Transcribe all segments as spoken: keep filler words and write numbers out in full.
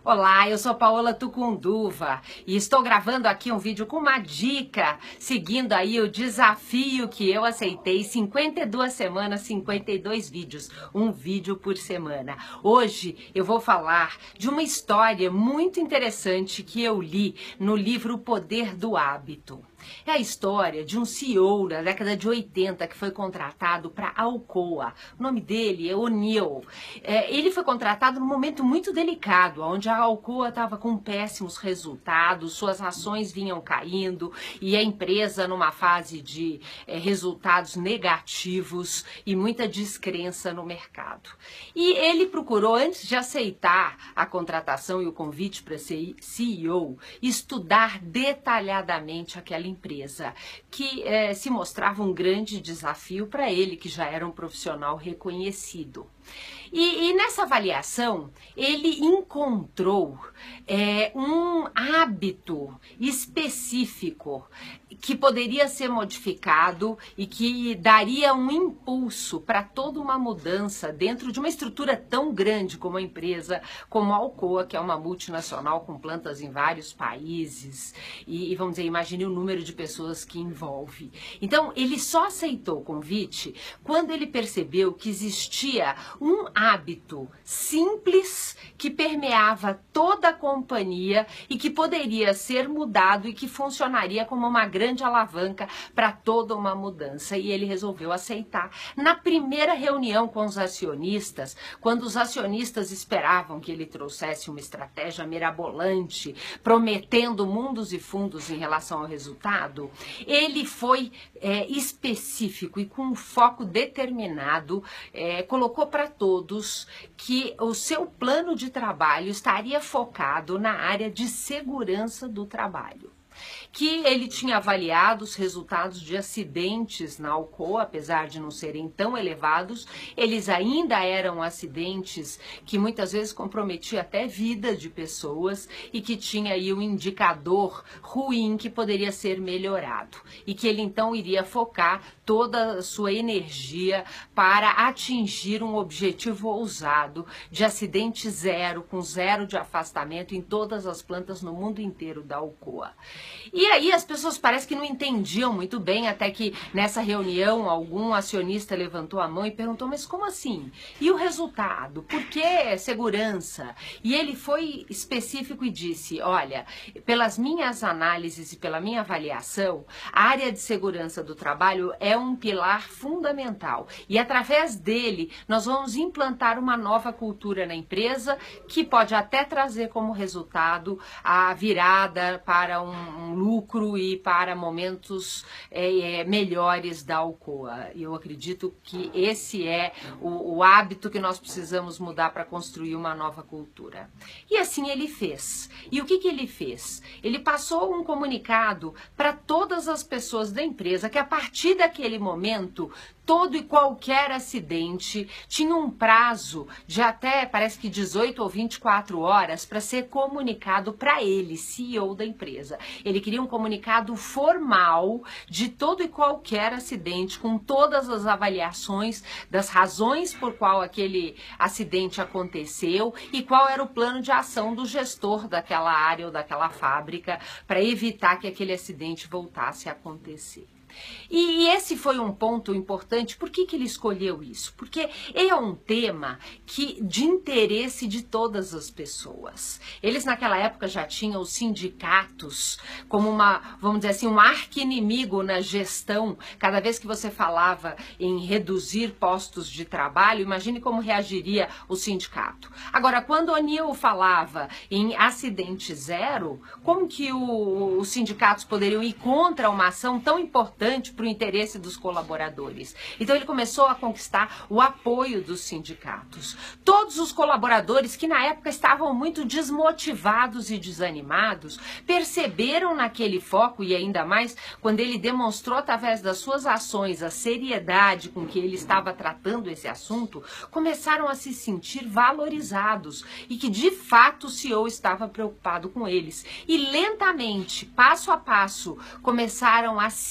Olá, eu sou Paola Tucunduva e estou gravando aqui um vídeo com uma dica, seguindo aí o desafio que eu aceitei, cinquenta e duas semanas, cinquenta e dois vídeos, um vídeo por semana. Hoje eu vou falar de uma história muito interessante que eu li no livro O Poder do Hábito. É a história de um C E O da década de oitenta que foi contratado para a Alcoa. O nome dele é O'Neill. É, ele foi contratado num momento muito delicado, onde a Alcoa estava com péssimos resultados, suas ações vinham caindo e a empresa numa fase de é, resultados negativos e muita descrença no mercado. E ele procurou, antes de aceitar a contratação e o convite para ser C E O, estudar detalhadamente aquela empresa, que eh, se mostrava um grande desafio para ele, que já era um profissional reconhecido. E, e nessa avaliação, ele encontrou é, um hábito específico que poderia ser modificado e que daria um impulso para toda uma mudança dentro de uma estrutura tão grande como a empresa, como a Alcoa, que é uma multinacional com plantas em vários países. E, e vamos dizer, imagine o número de pessoas que envolve. Então, ele só aceitou o convite quando ele percebeu que existia um hábito simples que permeava toda a companhia e que poderia ser mudado e que funcionaria como uma grande alavanca para toda uma mudança. E ele resolveu aceitar. Na primeira reunião com os acionistas, quando os acionistas esperavam que ele trouxesse uma estratégia mirabolante, prometendo mundos e fundos em relação ao resultado, ele foi é, específico e com um foco determinado, é, colocou para todos que o seu plano de trabalho estaria focado na área de segurança do trabalho. Que ele tinha avaliado os resultados de acidentes na Alcoa, apesar de não serem tão elevados, eles ainda eram acidentes que muitas vezes comprometiam até vida de pessoas e que tinha aí um indicador ruim que poderia ser melhorado. E que ele então iria focar toda a sua energia para atingir um objetivo ousado de acidente zero, com zero de afastamento em todas as plantas no mundo inteiro da Alcoa. E aí as pessoas parecem que não entendiam muito bem, até que nessa reunião algum acionista levantou a mão e perguntou, mas como assim? E o resultado? Por que segurança? E ele foi específico e disse, olha, pelas minhas análises e pela minha avaliação, a área de segurança do trabalho é um pilar fundamental. E através dele nós vamos implantar uma nova cultura na empresa que pode até trazer como resultado a virada para um, um lucro e para momentos é, melhores da Alcoa. E eu acredito que esse é o, o hábito que nós precisamos mudar para construir uma nova cultura. E assim ele fez. E o que, que ele fez? Ele passou um comunicado para todas as pessoas da empresa que a partir daquele momento todo e qualquer acidente tinha um prazo de até, parece que dezoito ou vinte e quatro horas para ser comunicado para ele, C E O da empresa. Ele queria um comunicado formal de todo e qualquer acidente, com todas as avaliações das razões por qual aquele acidente aconteceu e qual era o plano de ação do gestor daquela área ou daquela fábrica para evitar que aquele acidente voltasse a acontecer. E esse foi um ponto importante. Por que que ele escolheu isso? Porque é um tema que, de interesse de todas as pessoas. Eles naquela época já tinham os sindicatos como uma, vamos dizer assim, um arqui-inimigo na gestão. Cada vez que você falava em reduzir postos de trabalho, imagine como reagiria o sindicato. Agora, quando o O'Neill falava em acidente zero, como que o, os sindicatos poderiam ir contra uma ação tão importante para o interesse dos colaboradores? Então ele começou a conquistar o apoio dos sindicatos. Todos os colaboradores que na época estavam muito desmotivados e desanimados, perceberam naquele foco, e ainda mais quando ele demonstrou através das suas ações a seriedade com que ele estava tratando esse assunto, começaram a se sentir valorizados e que de fato o C E O estava preocupado com eles. E lentamente, passo a passo, começaram a se engajar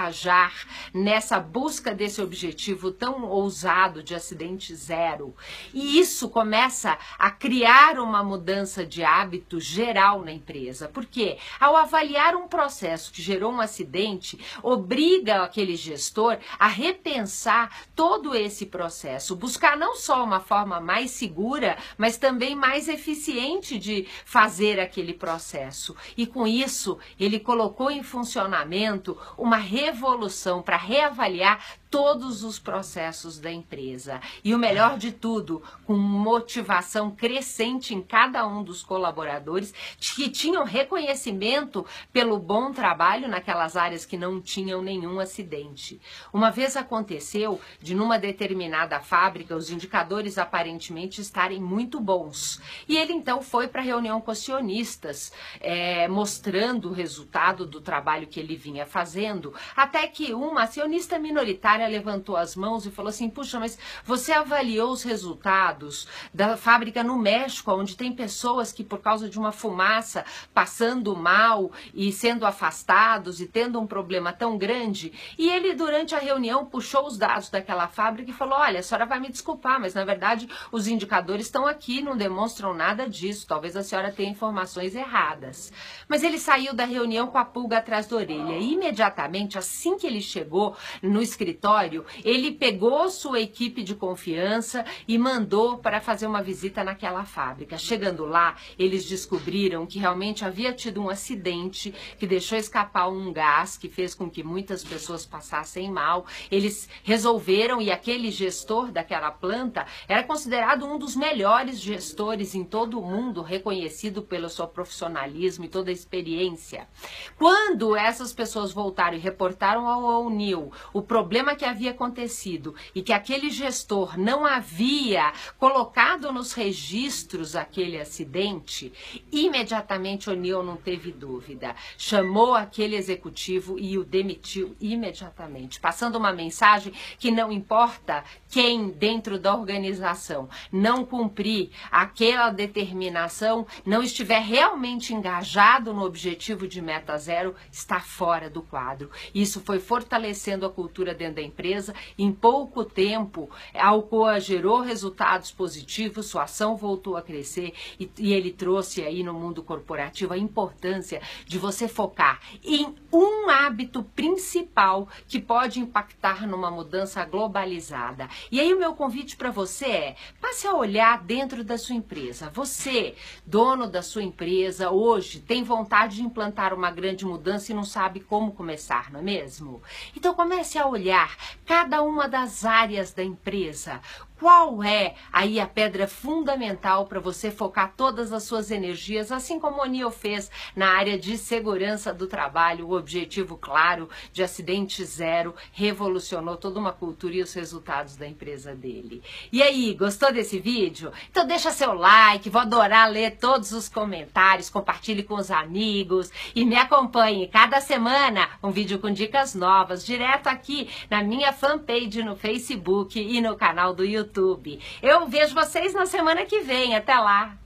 engajar nessa busca desse objetivo tão ousado de acidente zero. E isso começa a criar uma mudança de hábito geral na empresa. Porque ao avaliar um processo que gerou um acidente, obriga aquele gestor a repensar todo esse processo, buscar não só uma forma mais segura, mas também mais eficiente de fazer aquele processo. E com isso, ele colocou em funcionamento uma revolução para reavaliar todos os processos da empresa. E o melhor de tudo, com motivação crescente em cada um dos colaboradores que tinham reconhecimento pelo bom trabalho naquelas áreas que não tinham nenhum acidente. Uma vez aconteceu de numa determinada fábrica os indicadores aparentemente estarem muito bons. E ele então foi para a reunião com acionistas, é, mostrando o resultado do trabalho que ele vinha fazendo, até que uma acionista minoritária levantou as mãos e falou assim: puxa, mas você avaliou os resultados da fábrica no México, onde tem pessoas que por causa de uma fumaça passando mal e sendo afastados e tendo um problema tão grande? E ele durante a reunião puxou os dados daquela fábrica e falou: olha, a senhora vai me desculpar, mas na verdade os indicadores estão aqui, não demonstram nada disso, talvez a senhora tenha informações erradas. Mas ele saiu da reunião com a pulga atrás da orelha e imediatamente, assim que ele chegou no escritório, ele pegou sua equipe de confiança e mandou para fazer uma visita naquela fábrica. Chegando lá, eles descobriram que realmente havia tido um acidente que deixou escapar um gás que fez com que muitas pessoas passassem mal. Eles resolveram, e aquele gestor daquela planta era considerado um dos melhores gestores em todo o mundo, reconhecido pelo seu profissionalismo e toda a experiência. Quando essas pessoas voltaram e reportaram ao O'Neill o problema que havia acontecido e que aquele gestor não havia colocado nos registros aquele acidente, imediatamente O'Neill não teve dúvida. Chamou aquele executivo e o demitiu imediatamente, passando uma mensagem que não importa quem dentro da organização não cumprir aquela determinação, não estiver realmente engajado no objetivo de meta zero, está fora do quadro. Isso foi fortalecendo a cultura dentro da empresa. Em pouco tempo, a Alcoa gerou resultados positivos, sua ação voltou a crescer e, e ele trouxe aí no mundo corporativo a importância de você focar em um hábito principal que pode impactar numa mudança globalizada. E aí o meu convite para você é: passe a olhar dentro da sua empresa. Você, dono da sua empresa, hoje tem vontade de implantar uma grande mudança e não sabe como começar, não é mesmo? Então comece a olhar cada uma das áreas da empresa. Qual é aí a pedra fundamental para você focar todas as suas energias, assim como o O'Neill fez na área de segurança do trabalho, o objetivo claro de acidente zero, revolucionou toda uma cultura e os resultados da empresa dele. E aí, gostou desse vídeo? Então deixa seu like, vou adorar ler todos os comentários, compartilhe com os amigos e me acompanhe cada semana um vídeo com dicas novas, direto aqui na minha fanpage no Facebook e no canal do YouTube. Eu vejo vocês na semana que vem. Até lá!